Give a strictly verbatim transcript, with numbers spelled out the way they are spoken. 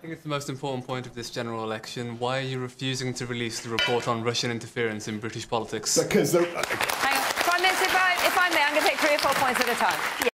think it's the most important point of this general election. Why are you refusing to release the report on Russian interference in British politics? Because... Hang on. Prime Minister, if I, if I may, I'm going to take three or four points at a time.